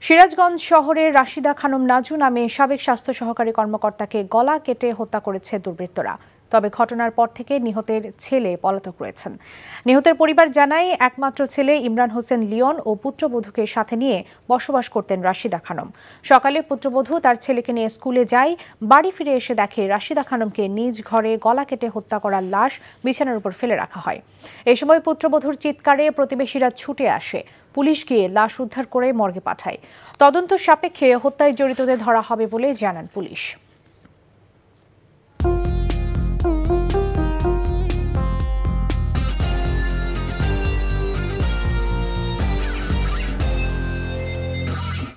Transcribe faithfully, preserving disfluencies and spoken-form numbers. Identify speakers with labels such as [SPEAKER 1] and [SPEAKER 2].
[SPEAKER 1] সিরাজগঞ্জ শহরের রাশিদা খানম নাজু নামে সাবেক স্বাস্থ্য সহকারী কর্মকর্তাকে গলা কেটে হত্যা করেছে দুর্বৃত্তরা। তবে ঘটনার পর থেকে নিহতের ছেলে পলাতক রয়েছেন। নিহতের পরিবার জানায়, একমাত্র ছেলে ইমরান হোসেন লিওন ও পুত্রবধূকে সাথে নিয়ে বসবাস করতেন রাশিদা খানম। সকালে পুত্রবধূ তার ছেলেকে নিয়ে স্কুলে যায়। বাড়ি ফিরে এসে দেখে রাশিদা খানমকে নিজ ঘরে গলা কেটে হত্যা করার লাশ বিছানার উপর ফেলে রাখা হয়। এই সময় পুত্রবধূর চিৎকারে প্রতিবেশীরা ছুটে আসে। পুলিশ গিয়ে লাশ উদ্ধার করে মর্গে পাঠায়। তদন্ত সাপেক্ষে হত্যায় জড়িতদের ধরা হবে বলে জানান পুলিশ।